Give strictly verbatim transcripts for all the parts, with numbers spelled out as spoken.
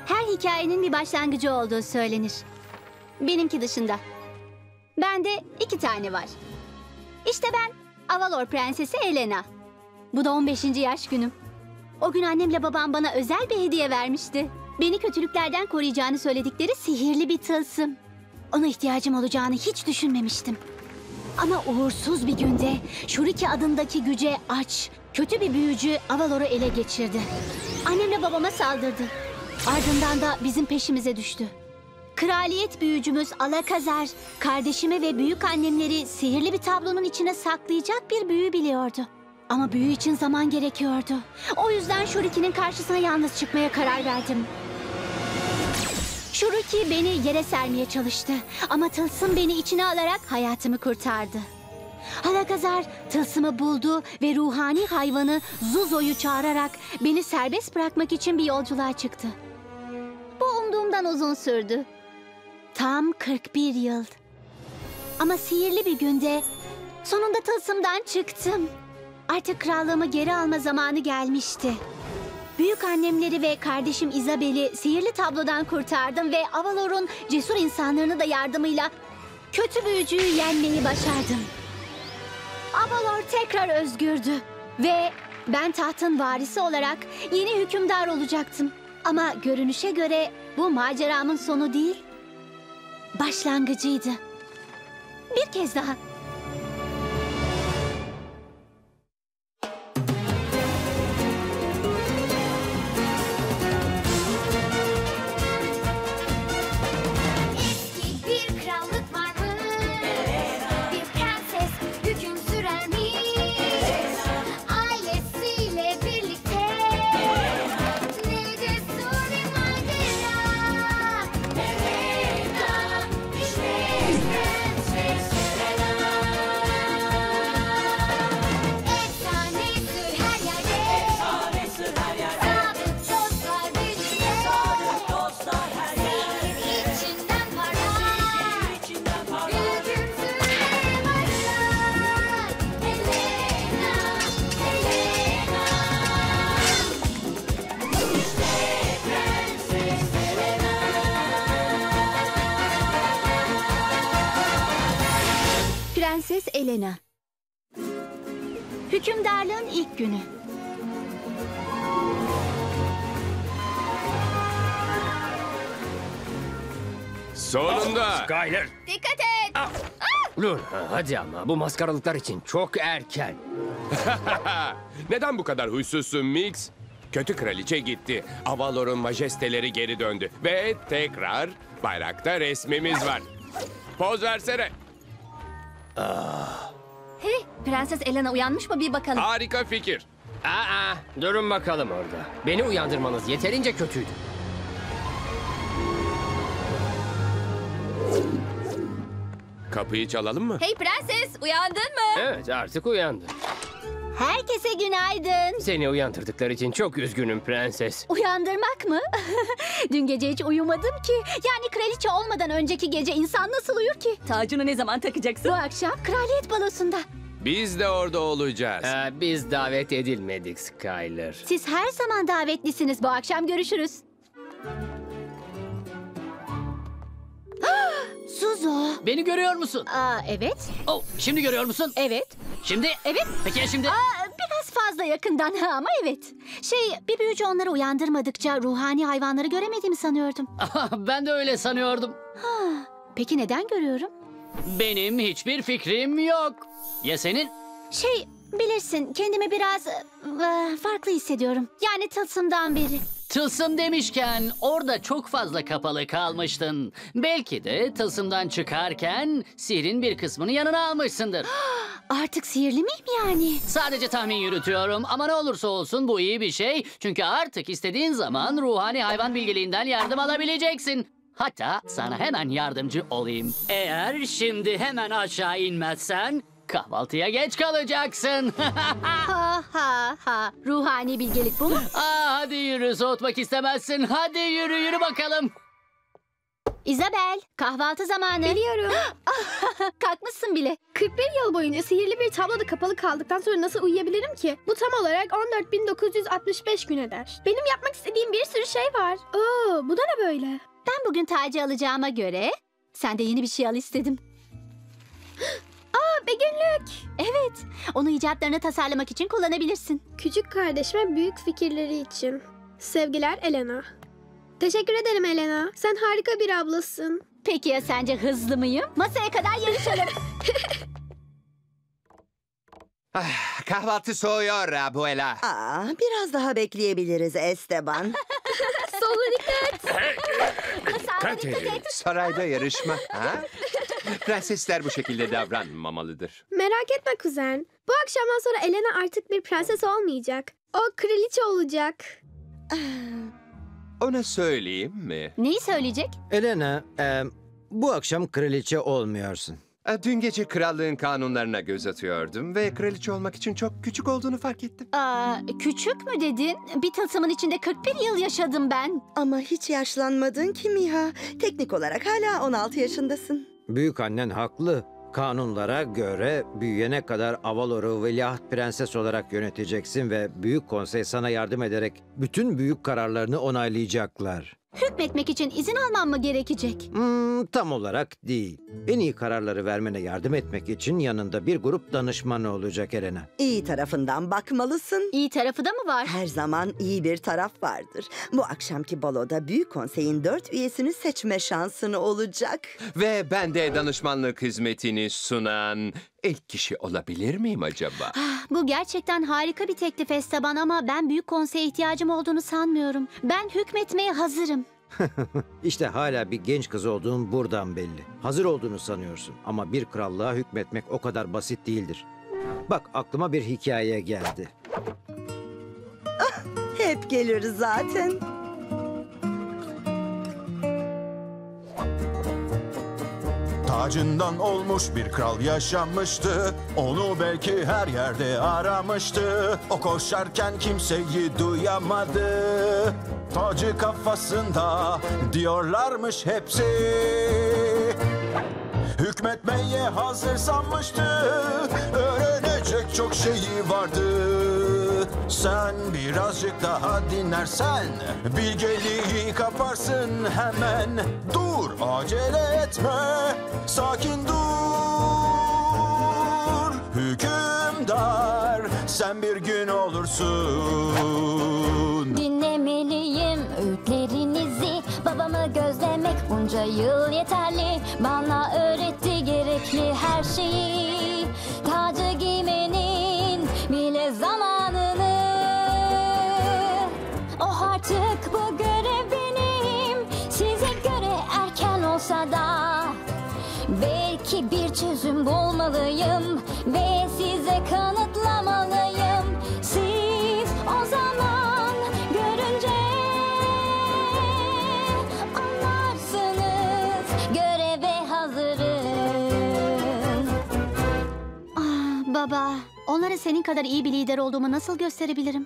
Her hikayenin bir başlangıcı olduğu söylenir. Benimki dışında. Bende iki tane var. İşte ben Avalor Prensesi Elena. Bu da on beşinci yaş günüm. O gün annemle babam bana özel bir hediye vermişti. Beni kötülüklerden koruyacağını söyledikleri sihirli bir tılsım. Ona ihtiyacım olacağını hiç düşünmemiştim. Ama uğursuz bir günde Shuriki adındaki güce aç, kötü bir büyücü Avalor'u ele geçirdi. Annemle babama saldırdı. Ardından da bizim peşimize düştü. Kraliyet büyücümüz Alakazar, kardeşimi ve büyük annemleri sihirli bir tablonun içine saklayacak bir büyü biliyordu. Ama büyü için zaman gerekiyordu. O yüzden Shuriki'nin karşısına yalnız çıkmaya karar verdim. Shuriki beni yere sermeye çalıştı. Ama tılsım beni içine alarak hayatımı kurtardı. Alakazar tılsımı buldu ve ruhani hayvanı Zuzo'yu çağırarak beni serbest bırakmak için bir yolculuğa çıktı. Bu umduğumdan uzun sürdü. Tam kırk bir yıl. Ama sihirli bir günde sonunda tılsımdan çıktım. Artık krallığımı geri alma zamanı gelmişti. Büyük annemleri ve kardeşim Isabel'i sihirli tablodan kurtardım ve Avalor'un cesur insanlarını da yardımıyla kötü büyücüyü yenmeyi başardım. Avalor tekrar özgürdü ve ben tahtın varisi olarak yeni hükümdar olacaktım. Ama görünüşe göre bu maceramın sonu değil, başlangıcıydı. Bir kez daha. Prenses Elena. Hükümdarlığın ilk günü. Sonunda. Skyler. Dikkat et! Ah. Dur, hadi ama bu maskaralıklar için çok erken. Neden bu kadar huysuzsun Mix? Kötü kraliçe gitti. Avalor'un majesteleri geri döndü. Ve tekrar bayrakta resmimiz var. Poz versene. Hey, Prenses Elena uyanmış mı bir bakalım. Harika fikir. Aa, durun bakalım orada. Beni uyandırmanız yeterince kötüydü. Kapıyı çalalım mı? Hey prenses, uyandın mı? Evet, artık uyandı. Herkese günaydın. Seni uyandırdıkları için çok üzgünüm prenses. Uyandırmak mı? Dün gece hiç uyumadım ki. Yani kraliçe olmadan önceki gece insan nasıl uyur ki? Tacını ne zaman takacaksın? Bu akşam kraliyet balosunda. Biz de orada olacağız. Ee, biz davet edilmedik Skyler. Siz her zaman davetlisiniz. Bu akşam görüşürüz. Suzo. Beni görüyor musun? Aa, evet. Oh, şimdi görüyor musun? Evet. Şimdi? Evet. Peki ya şimdi? Aa, biraz fazla yakından ama evet. Şey, bir büyücü onları uyandırmadıkça ruhani hayvanları göremediğimi sanıyordum. Ben de öyle sanıyordum. Peki neden görüyorum? Benim hiçbir fikrim yok. Ya senin? Şey, bilirsin kendimi biraz e, farklı hissediyorum. Yani tılsımdan beri. Tılsım demişken orada çok fazla kapalı kalmıştın. Belki de tılsımdan çıkarken sihrin bir kısmını yanına almışsındır. Artık sihirli miyim yani? Sadece tahmin yürütüyorum ama ne olursa olsun bu iyi bir şey. Çünkü artık istediğin zaman ruhani hayvan bilgeliğinden yardım alabileceksin. Hatta sana hemen yardımcı olayım. Eğer şimdi hemen aşağı inmezsen kahvaltıya geç kalacaksın. Ha ha ha. Ruhani bilgelik bu mu? Aa, hadi yürü, soğutmak istemezsin. Hadi yürü yürü bakalım. Isabel, kahvaltı zamanı. Biliyorum. Kalkmışsın bile. kırk bir yıl boyunca sihirli bir tabloda kapalı kaldıktan sonra nasıl uyuyabilirim ki? Bu tam olarak on dört bin dokuz yüz altmış beş gün eder. Benim yapmak istediğim bir sürü şey var. Oo, bu da ne böyle? Ben bugün tacı alacağıma göre sen de yeni bir şey al istedim. Aa, bir günlük. Evet, onu icatlarını tasarlamak için kullanabilirsin. Küçük kardeşime büyük fikirleri için. Sevgiler Elena. Teşekkür ederim Elena. Sen harika bir ablasın. Peki ya sence hızlı mıyım? Masaya kadar yarışalım. Ah, kahvaltı soğuyor abuela. Aa, biraz daha bekleyebiliriz Esteban. Sola dikkat. Dikkat edin. Sarayda yarışma. Ha? Prensesler bu şekilde davranmamalıdır. Merak etme kuzen. Bu akşamdan sonra Elena artık bir prenses olmayacak. O kraliçe olacak. Ona söyleyeyim mi? Neyi söyleyecek? Elena, e, bu akşam kraliçe olmuyorsun. Ah, dün gece krallığın kanunlarına göz atıyordum ve kraliçe olmak için çok küçük olduğunu fark ettim. Aa, küçük mü dedin? Bir tılsımın içinde kırk bir yıl yaşadım ben. Ama hiç yaşlanmadın ki Miha. Teknik olarak hala on altı yaşındasın. Büyük annen haklı. Kanunlara göre büyüyene kadar Avalor'u veliaht prenses olarak yöneteceksin ve Büyük Konsey sana yardım ederek bütün büyük kararlarını onaylayacaklar. Hükmetmek için izin almam mı gerekecek? Hmm, tam olarak değil. En iyi kararları vermene yardım etmek için yanında bir grup danışmanı olacak Elena. İyi tarafından bakmalısın. İyi tarafı da mı var? Her zaman iyi bir taraf vardır. Bu akşamki baloda Büyük Konsey'in dört üyesini seçme şansın olacak. Ve ben de danışmanlık hizmetini sunan ilk kişi olabilir miyim acaba? Ah, bu gerçekten harika bir teklif Esteban ama ben büyük konseye ihtiyacım olduğunu sanmıyorum. Ben hükmetmeye hazırım. İşte hala bir genç kız olduğun buradan belli. Hazır olduğunu sanıyorsun ama bir krallığa hükmetmek o kadar basit değildir. Bak aklıma bir hikaye geldi. Hep gelir zaten. Tacından olmuş bir kral yaşamıştı. Onu belki her yerde aramıştı. O koşarken kimseyi duyamadı. Tacı kafasında diyorlarmış hepsi. Hükmetmeye hazır sanmıştı. Öğrenecek çok şeyi vardı. Sen birazcık daha dinlersen bilgeliği kaparsın hemen. Dur, acele etme, sakin dur. Hükümdar, sen bir gün olursun. Dinlemeliyim öğütlerinizi. Babamı gözlemek bunca yıl yeterli. Bana öğretti gerekli her şeyi. Tacı giymenin bile zamanını. Oh artık bu görev benim. Size göre erken olsa da belki bir çözüm bulmalıyım ve size kanıtlamalıyım. Siz o zaman görünce anlarsınız. Göreve hazırım. Ah, baba, onlara senin kadar iyi bir lider olduğumu nasıl gösterebilirim?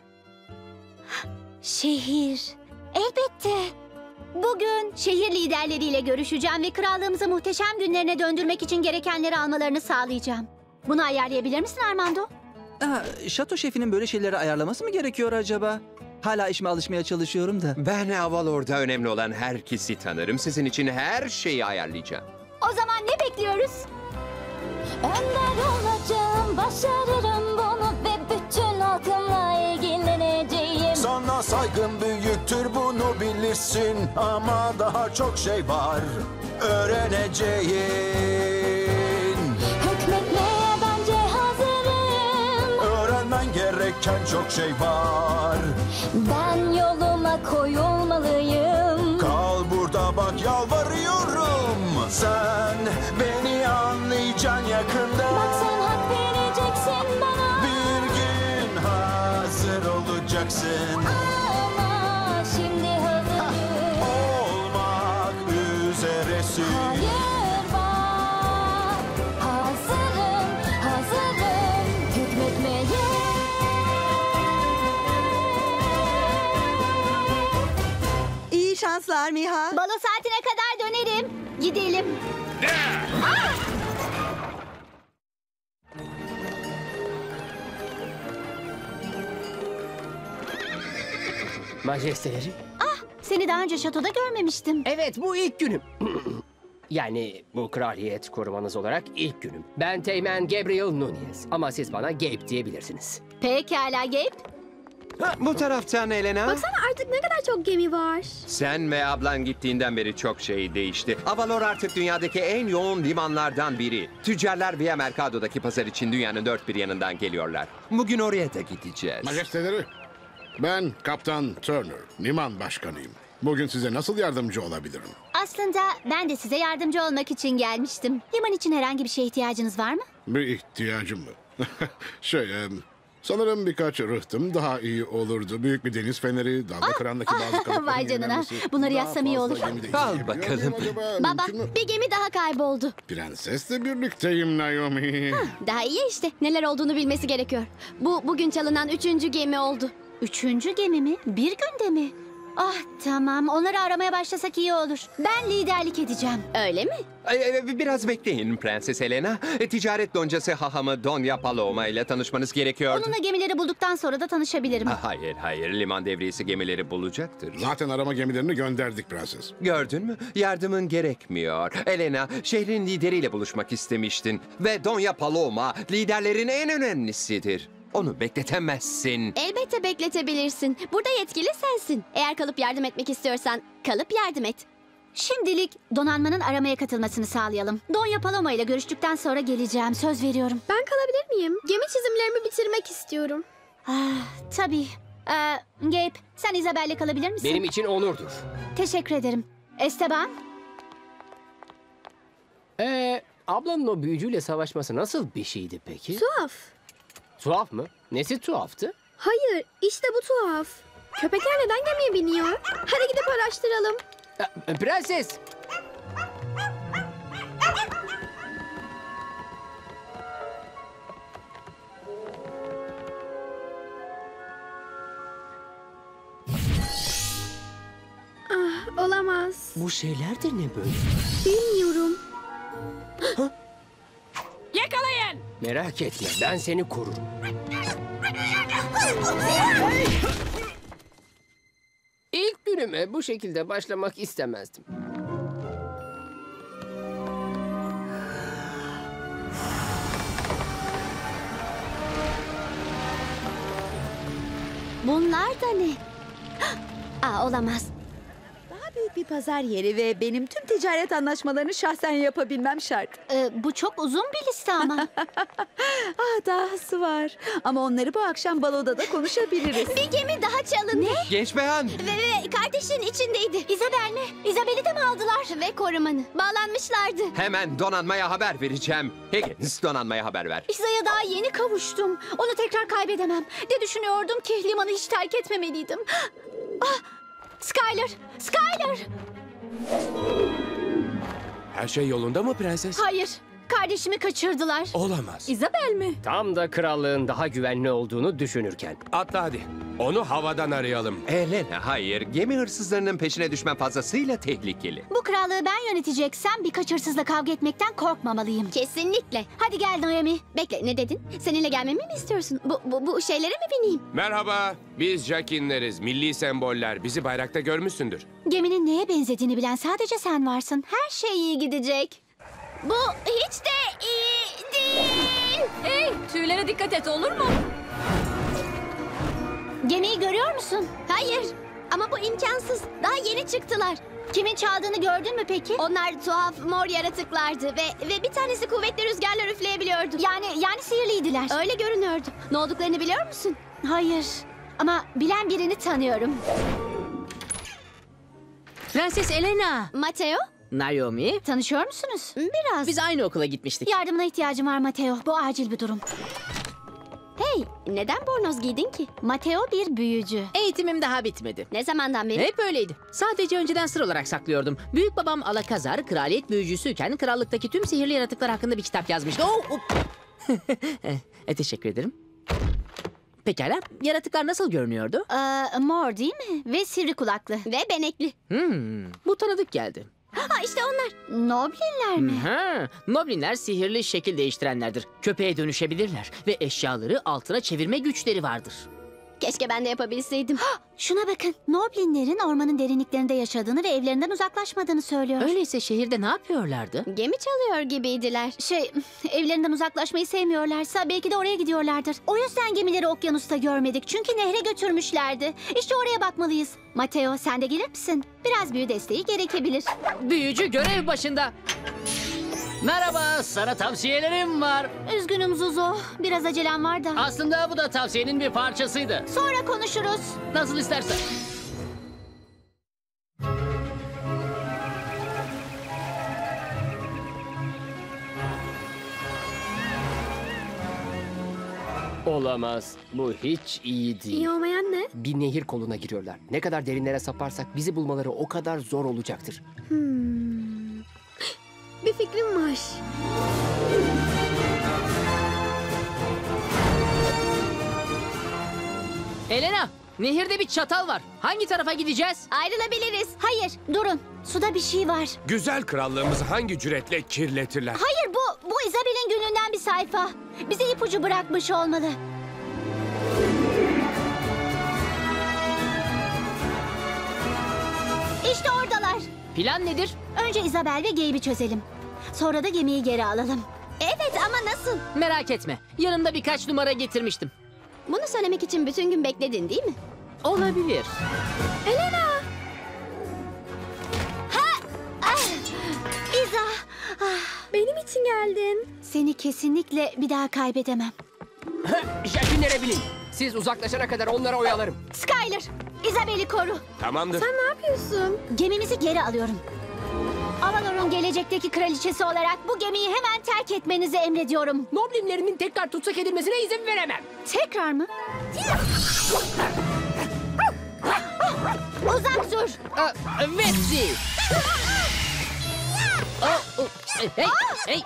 Şehir. Elbette. Bugün şehir liderleriyle görüşeceğim ve krallığımızı muhteşem günlerine döndürmek için gerekenleri almalarını sağlayacağım. Bunu ayarlayabilir misin Armando? Aa, şato şefinin böyle şeyleri ayarlaması mı gerekiyor acaba? Hala işime alışmaya çalışıyorum da. Ben Avalor'da önemli olan herkesi tanırım. Sizin için her şeyi ayarlayacağım. O zaman ne bekliyoruz? Önder olacağım, başarırım bunu ve bütün halkımla ilgileneceğim. Sana saygım büyüktür, bunu bilirsin. Ama daha çok şey var öğreneceğin. Hükmetmeye bence hazırım. Öğrenmen gereken çok şey var. Ben yoluma koyulmalıyım. Kal burada bak, yalvarıyorum. Sen beni anlayacaksın yakında. Bak sen hak vereceksin bana. Bir gün hazır olacaksın. Ama şimdi hazırım. Olmak üzeresin. Hayır bak. Hazırım, hazırım. Hükmetmeye. İyi şanslar Miha. Balo saatine kadar dönerim. gidelim. Majesteleri. Seni daha önce şatoda görmemiştim. Evet, bu ilk günüm. Yani bu kraliyet korumanız olarak ilk günüm. Ben Teğmen Gabriel Nunez. Ama siz bana Gabe diyebilirsiniz. Pekala Gabe. Ha, bu taraftan Elena. Baksana artık ne kadar çok gemi var. Sen ve ablan gittiğinden beri çok şey değişti. Avalor artık dünyadaki en yoğun limanlardan biri. Tüccarlar Via Mercado'daki pazar için dünyanın dört bir yanından geliyorlar. Bugün oraya da gideceğiz. Majesteleri, ben Kaptan Turner, liman başkanıyım. Bugün size nasıl yardımcı olabilirim? Aslında ben de size yardımcı olmak için gelmiştim. Liman için herhangi bir şeye ihtiyacınız var mı? Bir ihtiyacım mı? şey, e, sanırım birkaç rıhtım daha iyi olurdu. Büyük bir deniz feneri, dalga kırandaki bazı kalıpların Vay canına. yenilenmesi, Bunları daha yazsam iyi fazla olur. gemi de Al izleyebiliyor bakalım. muyum acaba? Baba, Mümkün mü? bir gemi daha kayboldu. Prensesle birlikteyim Naomi. Daha iyi işte. Neler olduğunu bilmesi gerekiyor. Bu bugün çalınan üçüncü gemi oldu. Üçüncü gemi mi? Bir günde mi? Ah tamam, onları aramaya başlasak iyi olur. Ben liderlik edeceğim. Öyle mi? Ay, ay, Biraz bekleyin Prenses Elena. E, Ticaret loncası hahamı Donya Paloma ile tanışmanız gerekiyordu. Onunla gemileri bulduktan sonra da tanışabilirim. Ha, Hayır, hayır. Liman devriyesi gemileri bulacaktır. Zaten arama gemilerini gönderdik prenses. Gördün mü? Yardımın gerekmiyor. Elena, şehrin lideriyle buluşmak istemiştin. Ve Donya Paloma liderlerin en önemlisidir. Onu bekletemezsin. Elbette bekletebilirsin. Burada yetkili sensin. Eğer kalıp yardım etmek istiyorsan kalıp yardım et. Şimdilik donanmanın aramaya katılmasını sağlayalım. Donya Paloma ile görüştükten sonra geleceğim, söz veriyorum. Ben kalabilir miyim? Gemi çizimlerimi bitirmek istiyorum. Ah, tabii. Ee, Gabe, sen Isabel'le kalabilir misin? Benim için onurdur. Teşekkür ederim. Esteban? Ee, ablanın o büyücüyle savaşması nasıl bir şeydi peki? Tuhaf. Tuhaf mı? Nesi tuhaftı? Hayır, işte bu tuhaf. Köpekler neden gemiye biniyor? Hadi gidip araştıralım. Ee, Prenses! Ah, olamaz. Bu şeyler de ne böyle? Bilmiyorum. Yakalayın! Merak etme, ben seni korurum. İlk günüme bu şekilde başlamak istemezdim. Bunlar da ne? Aa, olamaz. Daha büyük bir pazar yeri ve benim tüm ticaret anlaşmalarını şahsen yapabilmem şart. Ee, bu çok uzun bir liste ama. Ah, dahası var. Ama onları bu akşam baloda da konuşabiliriz. Bir gemi daha çalındı. Ne? Genç beyan. Ve, ve kardeşin içindeydi. Isabel mi? Isabel'i de mi aldılar? Ve korumanı. Bağlanmışlardı. Hemen donanmaya haber vereceğim. Higgins, donanmaya haber ver. İza'ya daha yeni kavuştum. Onu tekrar kaybedemem. De düşünüyordum ki limanı hiç terk etmemeliydim. Ah! Skyler! Skyler! Her şey yolunda mı prenses? Hayır. Kardeşimi kaçırdılar. Olamaz. Isabel mi? Tam da krallığın daha güvenli olduğunu düşünürken. Atla hadi. Onu havadan arayalım. Elena, hayır. Gemi hırsızlarının peşine düşmen fazlasıyla tehlikeli. Bu krallığı ben yöneteceksem birkaç hırsızla kavga etmekten korkmamalıyım. Kesinlikle. Hadi gel Naomi. Bekle, ne dedin? Seninle gelmemi mi istiyorsun? Bu, bu, bu şeylere mi bineyim? Merhaba. Biz Jakinleriz. Milli semboller. Bizi bayrakta görmüşsündür. Geminin neye benzediğini bilen sadece sen varsın. Her şey iyi gidecek. Bu hiç de iyi değil. Hey, tüylere dikkat et olur mu? Gemiyi görüyor musun? Hayır. Ama bu imkansız. Daha yeni çıktılar. Kimin çaldığını gördün mü peki? Onlar tuhaf mor yaratıklardı ve ve bir tanesi kuvvetli rüzgarlar üfleyebiliyordu. Yani yani sihirliydiler. Öyle görünüyordu. Ne olduklarını biliyor musun? Hayır. Ama bilen birini tanıyorum. Prenses Elena. Mateo? Naomi. Tanışıyor musunuz? Biraz. Biz aynı okula gitmiştik. Yardımına ihtiyacım var Mateo. Bu acil bir durum. Hey, neden bornoz giydin ki? Mateo bir büyücü. Eğitimim daha bitmedi. Ne zamandan beri? Hep öyleydi. Sadece önceden sır olarak saklıyordum. Büyük babam Alakazar kraliyet büyücüsüyken krallıktaki tüm sihirli yaratıklar hakkında bir kitap yazmıştı. Oh, oh. e, teşekkür ederim. Pekala, yaratıklar nasıl görünüyordu? Ee, mor değil mi? Ve sivri kulaklı. Ve benekli. Hmm, bu tanıdık geldi. Ha işte onlar. Noblinler mi? Ha, Noblinler sihirli şekil değiştirenlerdir. Köpeğe dönüşebilirler ve eşyaları altına çevirme güçleri vardır. Keşke ben de yapabilseydim. Şuna bakın. Noblinlerin ormanın derinliklerinde yaşadığını ve evlerinden uzaklaşmadığını söylüyor. Öyleyse şehirde ne yapıyorlardı? Gemi çalıyor gibiydiler. Şey, evlerinden uzaklaşmayı sevmiyorlarsa belki de oraya gidiyorlardır. O yüzden gemileri okyanusta görmedik. Çünkü nehre götürmüşlerdi. İşte oraya bakmalıyız. Mateo, sen de gelir misin? Biraz büyü desteği gerekebilir. Büyücü görev başında. Merhaba, sana tavsiyelerim var. Üzgünüm Zuzo. Biraz acelem var da. Aslında bu da tavsiyenin bir parçasıydı. Sonra konuşuruz. Nasıl istersen. Olamaz. Bu hiç iyi değil. İyi olmayan ne? Bir nehir koluna giriyorlar. Ne kadar derinlere saparsak bizi bulmaları o kadar zor olacaktır. Hmm. Bir fikrim var. Elena, nehirde bir çatal var. Hangi tarafa gideceğiz? Ayrılabiliriz. Hayır, durun. Suda bir şey var. Güzel krallığımızı hangi cüretle kirletirler? Hayır, bu, bu Isabel'in günlüğünden bir sayfa. Bize ipucu bırakmış olmalı. İşte oradalar. Plan nedir? Önce Isabel ve Gabe'i çözelim. Sonra da gemiyi geri alalım. Evet ama nasıl? Merak etme. Yanımda birkaç numara getirmiştim. Bunu söylemek için bütün gün bekledin değil mi? Olabilir. Elena! Ha! Ah! İza! Ah! Benim için geldin. Seni kesinlikle bir daha kaybedemem. Jelfinlere binin. Siz uzaklaşana kadar onlara oyalarım. Skyler! Isabel'i koru. Tamamdır. Sen ne yapıyorsun? Gemimizi geri alıyorum. Avalor'un gelecekteki kraliçesi olarak bu gemiyi hemen terk etmenizi emrediyorum. Noblinlerimin tekrar tutsak edilmesine izin veremem. Tekrar mı? Uzak dur. Vepsi! Hey, hey!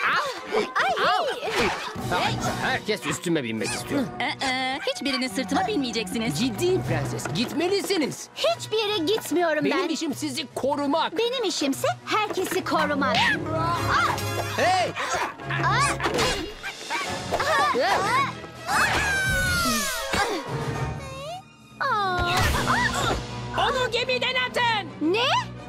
Herkes üstüme binmek istiyor. Ee, hiçbiriniz sırtıma binmeyeceksiniz. Ciddiyim prenses. Gitmelisiniz. Hiçbir yere gitmiyorum Benim ben. işim sizi korumak. Benim işimse herkesi korumak. Hey! Onu gemiden atın. Ne?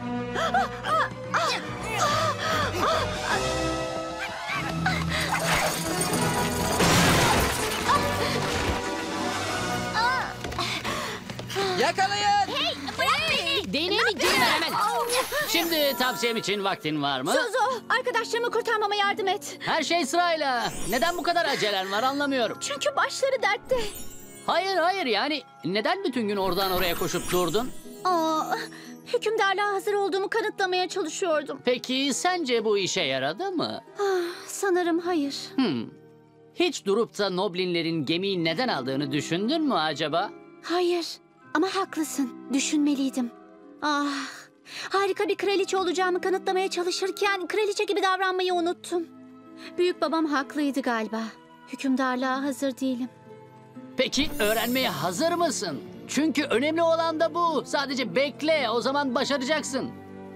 Yakalayın! Hey, bırak beni. Değneğimi geri ver hemen. Şimdi tavsiyem için vaktin var mı? Zuzu, arkadaşlarımı kurtarmama yardım et. Her şey sırayla. Neden bu kadar acelen var anlamıyorum. Çünkü başları dertte. Hayır hayır yani neden bütün gün oradan oraya koşup durdun? Aa, hükümdarlığa hazır olduğumu kanıtlamaya çalışıyordum. Peki sence bu işe yaradı mı? Ah, sanırım hayır. Hmm. Hiç durup da Noblinlerin gemiyi neden aldığını düşündün mü acaba? Hayır. Ama haklısın. Düşünmeliydim. Ah, harika bir kraliçe olacağımı kanıtlamaya çalışırken kraliçe gibi davranmayı unuttum. Büyük babam haklıydı galiba. Hükümdarlığa hazır değilim. Peki öğrenmeye hazır mısın? Çünkü önemli olan da bu. Sadece bekle, o zaman başaracaksın.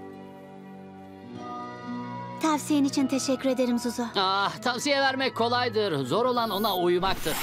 Tavsiyen için teşekkür ederim Zuzu. Ah, tavsiye vermek kolaydır. Zor olan ona uymaktır.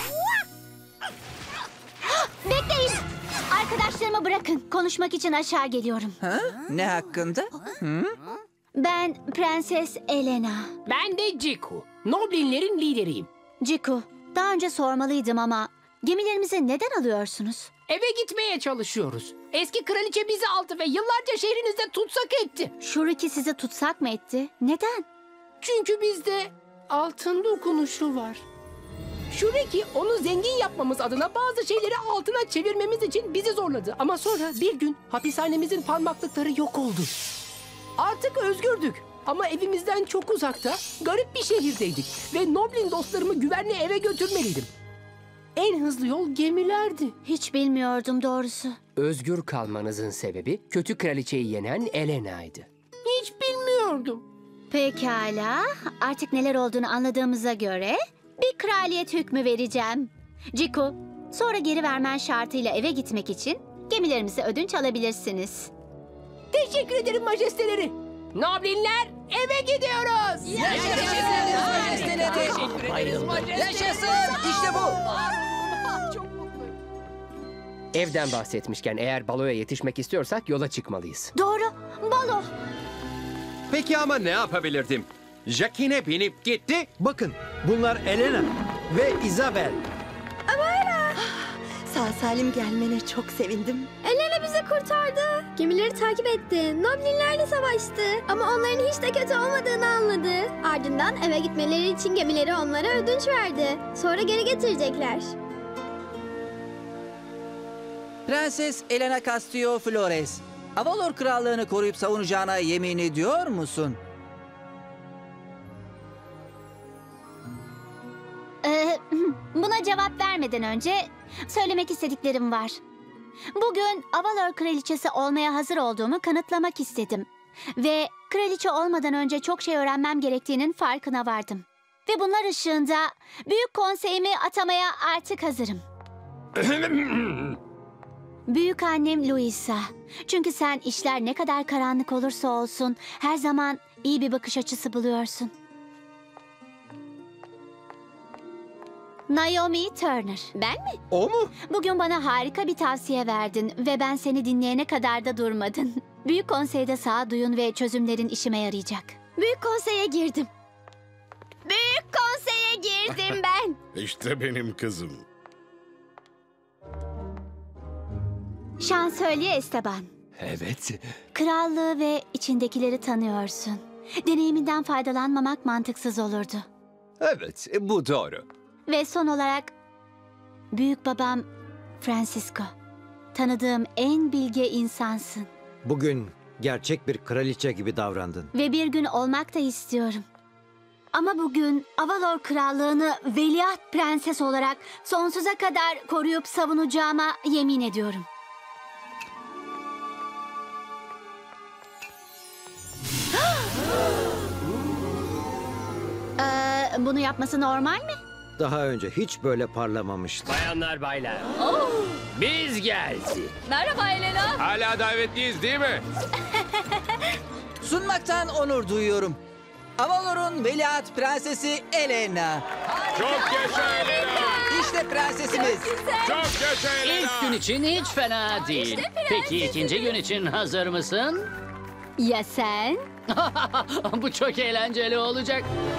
Bekleyin. Arkadaşlarımı bırakın. Konuşmak için aşağı geliyorum. Ha? Ne hakkında? Hı? Ben Prenses Elena. Ben de Ciku. Noblinlerin lideriyim. Ciku, daha önce sormalıydım ama gemilerimizi neden alıyorsunuz? Eve gitmeye çalışıyoruz. Eski kraliçe bizi aldı ve yıllarca şehrinizde tutsak etti. Shuriki sizi tutsak mı etti? Neden? Çünkü bizde altın dokunuşu var. Shuriki onu zengin yapmamız adına bazı şeyleri altına çevirmemiz için bizi zorladı. Ama sonra bir gün hapishanemizin parmaklıkları yok oldu. Artık özgürdük. Ama evimizden çok uzakta, garip bir şehirdeydik. Ve Noblin dostlarımı güvenli eve götürmeliydim. En hızlı yol gemilerdi. Hiç bilmiyordum doğrusu. Özgür kalmanızın sebebi kötü kraliçeyi yenen Elena'ydı. Hiç bilmiyordum. Pekala, artık neler olduğunu anladığımıza göre bir kraliyet hükmü vereceğim. Ciku, sonra geri vermen şartıyla eve gitmek için gemilerimizi ödünç alabilirsiniz. Teşekkür ederim majesteleri. Noblinler eve gidiyoruz. Yaşasın! İşte bu! Evden bahsetmişken eğer baloya yetişmek istiyorsak yola çıkmalıyız. Doğru, balo. Peki ama ne yapabilirdim? Jackine binip gitti. Bakın, bunlar Elena ve Isabel. Sağ salim gelmene çok sevindim. Elena bizi kurtardı. Gemileri takip etti. Noblinlerle savaştı. Ama onların hiç de kötü olmadığını anladı. Ardından eve gitmeleri için gemileri onlara ödünç verdi. Sonra geri getirecekler. Prenses Elena Castillo Flores, Avalor krallığını koruyup savunacağına yemin ediyor musun? Ee, buna cevap vermeden önce söylemek istediklerim var. Bugün Avalor kraliçesi olmaya hazır olduğumu kanıtlamak istedim. Ve kraliçe olmadan önce çok şey öğrenmem gerektiğinin farkına vardım. Ve bunlar ışığında büyük konseyimi atamaya artık hazırım. Büyük annem Louisa. Çünkü sen işler ne kadar karanlık olursa olsun her zaman iyi bir bakış açısı buluyorsun. Naomi Turner. Ben mi? O mu? Bugün bana harika bir tavsiye verdin ve ben seni dinleyene kadar da durmadın. Büyük konseyde sağduyun ve çözümlerin işime yarayacak. Büyük konseye girdim. Büyük konseye girdim ben. İşte benim kızım. Şansölye Esteban. Evet. Krallığı ve içindekileri tanıyorsun. Deneyiminden faydalanmamak mantıksız olurdu. Evet, bu doğru. Ve son olarak büyük babam Francisco. Tanıdığım en bilge insansın. Bugün gerçek bir kraliçe gibi davrandın. Ve bir gün olmak da istiyorum. Ama bugün Avalor krallığını veliaht prenses olarak sonsuza kadar koruyup savunacağıma yemin ediyorum. ee, bunu yapması normal mi? Daha önce hiç böyle parlamamıştı. Bayanlar baylar. Oh, Biz geldik. merhaba Elena. Hala davetliyiz değil mi? Sunmaktan onur duyuyorum. Avalor'un veliaht prensesi Elena. Çok yaşa Elena. İşte prensesimiz. Çok yaşa Elena. İlk gün için hiç fena değil. Peki ikinci gün için hazır mısın? Ya sen? Bu çok eğlenceli olacak.